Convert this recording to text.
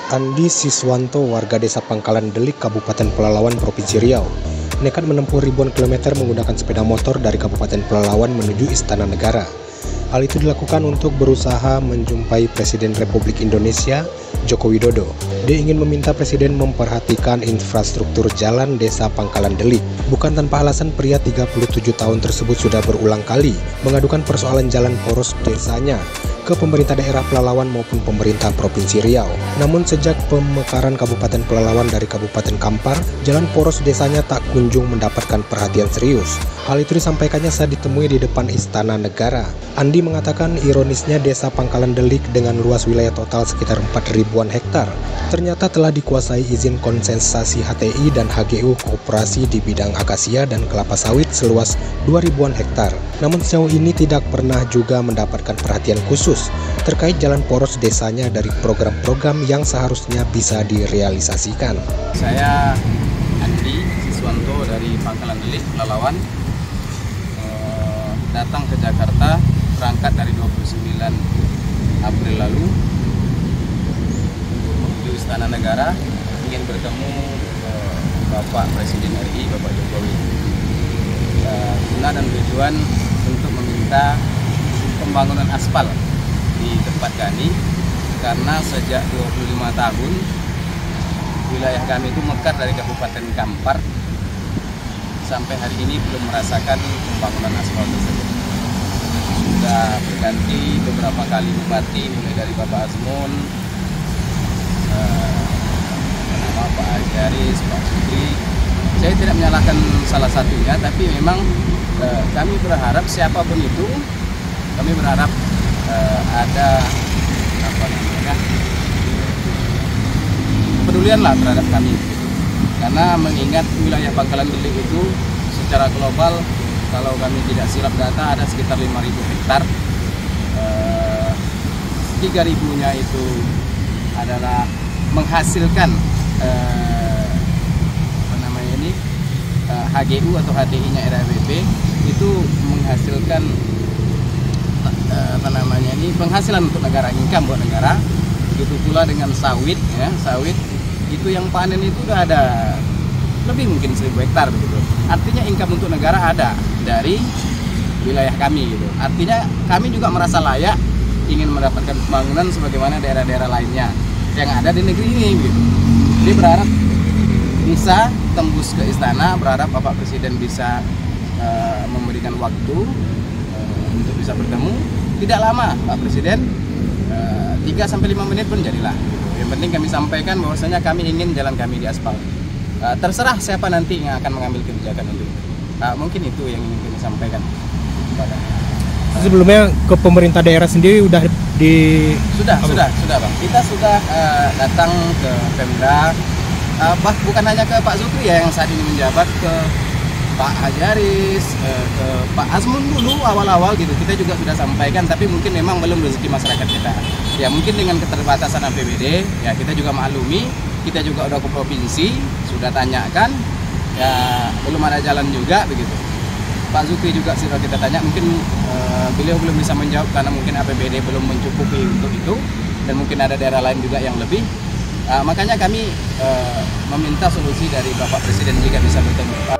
Andi Siswanto, warga desa Pangkalan Delik, Kabupaten Pelalawan, Provinsi Riau, nekat menempuh ribuan kilometer menggunakan sepeda motor dari Kabupaten Pelalawan menuju Istana Negara. Hal itu dilakukan untuk berusaha menjumpai Presiden Republik Indonesia, Joko Widodo. Dia ingin meminta Presiden memperhatikan infrastruktur jalan desa Pangkalan Delik. Bukan tanpa alasan, pria 37 tahun tersebut sudah berulang kali mengadukan persoalan jalan poros desanya ke pemerintah daerah Pelalawan maupun pemerintah Provinsi Riau. Namun sejak pemekaran Kabupaten Pelalawan dari Kabupaten Kampar, jalan poros desanya tak kunjung mendapatkan perhatian serius. Hal itu disampaikannya saat ditemui di depan Istana Negara. Andi mengatakan ironisnya desa Pangkalan Delik dengan luas wilayah total sekitar 4.000-an hektar ternyata telah dikuasai izin konsensasi HTI dan HGU Koperasi di bidang akasia dan kelapa sawit seluas 2.000-an hektar. Namun sejauh ini tidak pernah juga mendapatkan perhatian khusus terkait jalan poros desanya dari program-program yang seharusnya bisa direalisasikan. Saya Andi Siswanto dari Pangkalan Delik, Pelalawan, datang ke Jakarta, berangkat dari 29 April lalu menuju Istana Negara, ingin bertemu Bapak Presiden RI, Bapak Jokowi. Guna dan tujuan untuk meminta pembangunan aspal di tempat kami, karena sejak 25 tahun wilayah kami itu mekar dari Kabupaten Kampar sampai hari ini belum merasakan pembangunan aspal tersebut. Sudah berganti beberapa kali bupati, mulai dari Bapak Azmun, Pak Ajaris, Pak Sutri. Saya tidak menyalahkan salah satunya, tapi memang kami berharap siapapun itu, kami berharap ada kepedulian lah terhadap kami, karena mengingat wilayah Pangkalan Delik itu secara global, kalau kami tidak silap data, ada sekitar 5.000 hektar. 3.000-nya itu adalah menghasilkan HGU atau HTI-nya RABP, itu menghasilkan penghasilan untuk negara, income buat negara. Begitu pula dengan sawit, ya, sawit itu yang panen itu udah ada lebih mungkin 1.000 hektar begitu. Artinya income untuk negara ada dari wilayah kami gitu. Artinya kami juga merasa layak ingin mendapatkan pembangunan sebagaimana daerah-daerah lainnya yang ada di negeri ini gitu. Jadi berharap bisa tembus ke istana, berharap Bapak Presiden bisa memberikan waktu untuk bisa bertemu. Tidak lama Pak Presiden, 3-5 menit pun jadilah. Yang penting kami sampaikan bahwasanya kami ingin jalan kami di aspal. Terserah siapa nanti yang akan mengambil kebijakan itu. Mungkin itu yang ingin kami sampaikan. Sebelumnya ke pemerintah daerah sendiri sudah Bang. Kita sudah datang ke Pemda, bukan hanya ke Pak Sutri ya yang saat ini menjabat, ke Pak Ajaris, ke Pak Azmun dulu awal-awal gitu. Kita juga sudah sampaikan, tapi mungkin memang belum rezeki masyarakat kita. Ya mungkin dengan keterbatasan APBD, ya kita juga maklumi. Kita juga udah ke provinsi, sudah tanyakan, ya belum ada jalan juga begitu. Pak Zukri juga sudah kita tanya, mungkin beliau belum bisa menjawab karena mungkin APBD belum mencukupi untuk itu, dan mungkin ada daerah lain juga yang lebih. Makanya kami meminta solusi dari Bapak Presiden jika bisa bertemu,